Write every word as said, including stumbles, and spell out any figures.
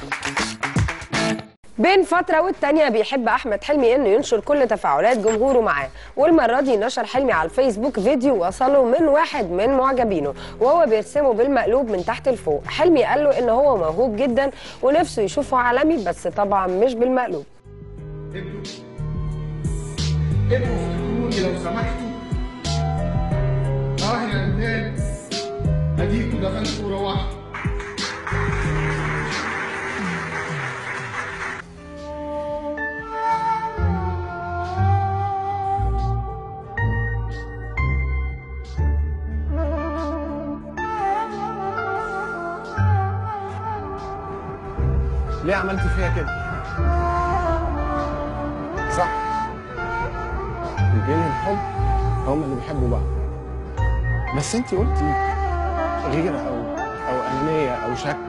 بين فترة والتانية بيحب أحمد حلمي إنه ينشر كل تفاعلات جمهوره معاه، والمرة دي نشر حلمي على الفيسبوك فيديو وصله من واحد من معجبينه وهو بيرسمه بالمقلوب من تحت لفوق. حلمي قال له إن هو موهوب جدا ونفسه يشوفه عالمي، بس طبعا مش بالمقلوب. ابقوا ابقوا افتكروني لو سمحتوا. اه يا ولاد اديكوا دخلتوا وروحتوا. ليه عملتي فيها كده؟ صح، البين الحب هما اللي بيحبوا بعض، بس انتي قلتي غيرة او او انانية او شك